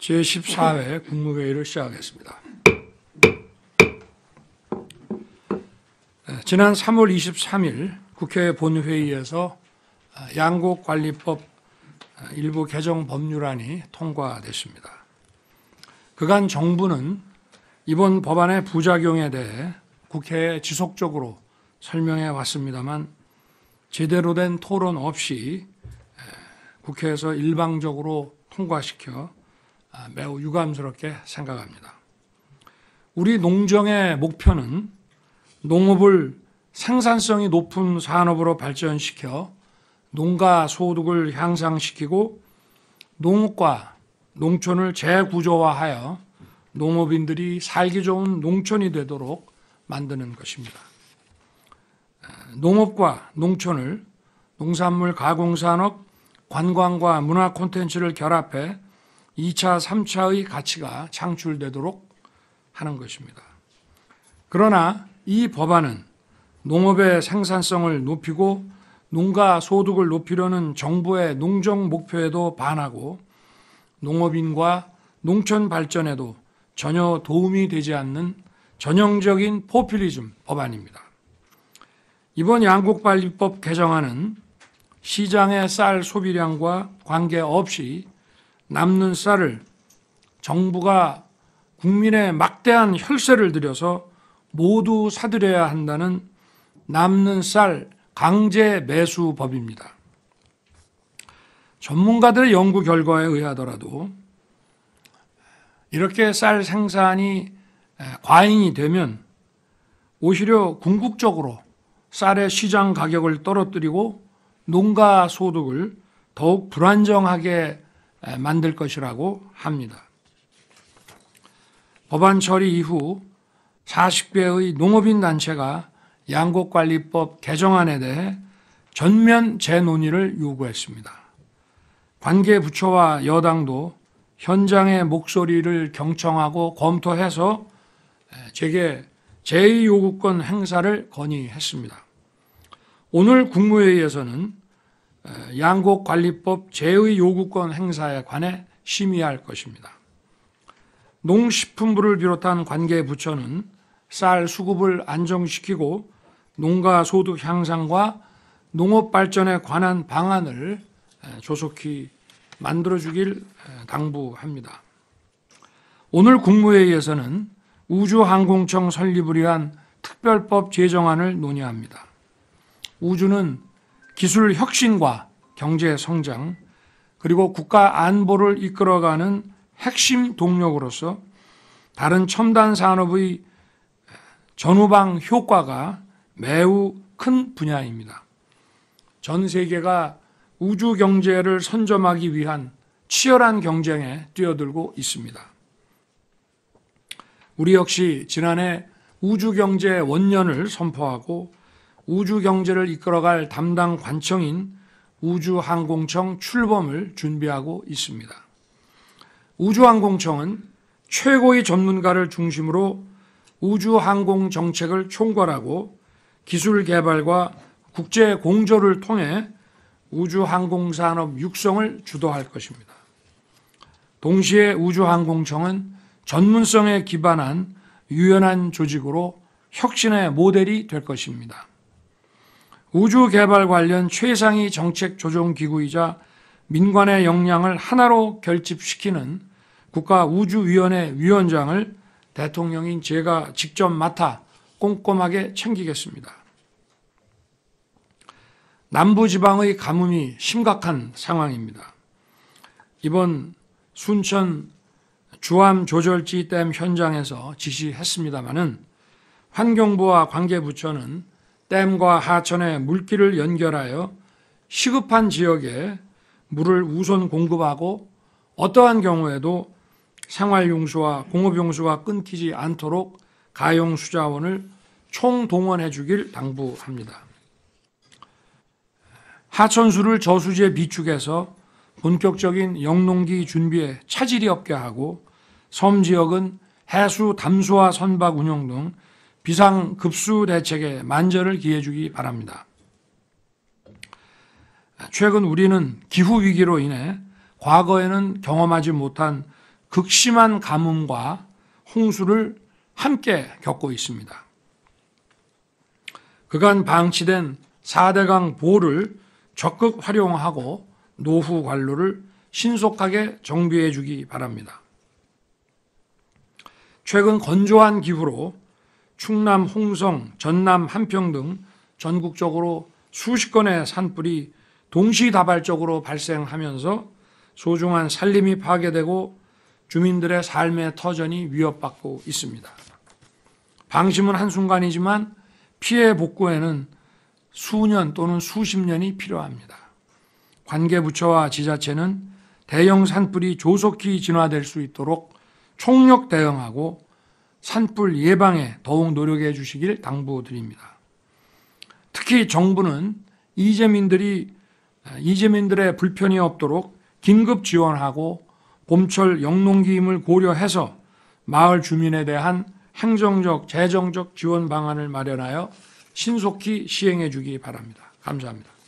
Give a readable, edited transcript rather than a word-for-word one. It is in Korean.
제14회 국무회의를 시작하겠습니다. 지난 3월 23일 국회 본회의에서 양곡관리법 일부 개정 법률안이 통과됐습니다. 그간 정부는 이번 법안의 부작용에 대해 국회에 지속적으로 설명해 왔습니다만 제대로 된 토론 없이 국회에서 일방적으로 통과시켜 매우 유감스럽게 생각합니다. 우리 농정의 목표는 농업을 생산성이 높은 산업으로 발전시켜 농가 소득을 향상시키고 농업과 농촌을 재구조화하여 농업인들이 살기 좋은 농촌이 되도록 만드는 것입니다. 농업과 농촌을 농산물 가공산업, 관광과 문화 콘텐츠를 결합해 2차, 3차의 가치가 창출되도록 하는 것입니다. 그러나 이 법안은 농업의 생산성을 높이고 농가 소득을 높이려는 정부의 농정 목표에도 반하고 농업인과 농촌 발전에도 전혀 도움이 되지 않는 전형적인 포퓰리즘 법안입니다. 이번 양곡관리법 개정안은 시장의 쌀 소비량과 관계없이 남는 쌀을 정부가 국민의 막대한 혈세를 들여서 모두 사들여야 한다는 남는 쌀 강제 매수법입니다. 전문가들의 연구 결과에 의하더라도 이렇게 쌀 생산이 과잉이 되면 오히려 궁극적으로 쌀의 시장 가격을 떨어뜨리고 농가 소득을 더욱 불안정하게 만들 것이라고 합니다. 법안 처리 이후 40개의 농업인 단체가 양곡관리법 개정안에 대해 전면 재논의를 요구했습니다. 관계 부처와 여당도 현장의 목소리를 경청하고 검토해서 제게 제2요구권 행사를 건의했습니다. 오늘 국무회의에서는 양곡관리법 제2요구권 행사에 관해 심의할 것입니다. 농식품부를 비롯한 관계 부처는 쌀 수급을 안정시키고 농가 소득 향상과 농업 발전에 관한 방안을 조속히 만들어주길 당부합니다. 오늘 국무회의에서는 우주항공청 설립을 위한 특별법 제정안을 논의합니다. 우주는 기술 혁신과 경제 성장 그리고 국가 안보를 이끌어가는 핵심 동력으로서 다른 첨단 산업의 전후방 효과가 매우 큰 분야입니다. 전 세계가 우주 경제를 선점하기 위한 치열한 경쟁에 뛰어들고 있습니다. 우리 역시 지난해 우주 경제 원년을 선포하고 우주 경제를 이끌어갈 담당 관청인 우주항공청 출범을 준비하고 있습니다. 우주항공청은 최고의 전문가를 중심으로 우주항공 정책을 총괄하고 기술 개발과 국제 공조를 통해 우주항공산업 육성을 주도할 것입니다. 동시에 우주항공청은 전문성에 기반한 유연한 조직으로 혁신의 모델이 될 것입니다. 우주개발 관련 최상위 정책조정기구이자 민관의 역량을 하나로 결집시키는 국가우주위원회 위원장을 대통령인 제가 직접 맡아 꼼꼼하게 챙기겠습니다. 남부지방의 가뭄이 심각한 상황입니다. 이번 순천 주암조절지 댐 현장에서 지시했습니다마는 환경부와 관계부처는 댐과 하천의 물길을 연결하여 시급한 지역에 물을 우선 공급하고 어떠한 경우에도 생활용수와 공업용수가 끊기지 않도록 가용수자원을 총동원해 주길 당부합니다. 하천수를 저수지에 비축해서 본격적인 영농기 준비에 차질이 없게 하고 섬 지역은 해수 담수화 선박 운영 등 비상급수 대책에 만전을 기해 주기 바랍니다. 최근 우리는 기후위기로 인해 과거에는 경험하지 못한 극심한 가뭄과 홍수를 함께 겪고 있습니다. 그간 방치된 4대강 보를 적극 활용하고 노후 관로를 신속하게 정비해 주기 바랍니다. 최근 건조한 기후로 충남 홍성, 전남 한평 등 전국적으로 수십 건의 산불이 동시다발적으로 발생하면서 소중한 산림이 파괴되고 주민들의 삶의 터전이 위협받고 있습니다. 방심은 한순간이지만 피해 복구에는 수년 또는 수십 년이 필요합니다. 관계부처와 지자체는 대형 산불이 조속히 진화될 수 있도록 총력 대응하고 산불 예방에 더욱 노력해 주시길 당부드립니다. 특히 정부는 이재민들의 불편이 없도록 긴급 지원하고 봄철 영농기임을 고려해서 마을 주민에 대한 행정적, 재정적 지원 방안을 마련하여 신속히 시행해 주기 바랍니다. 감사합니다.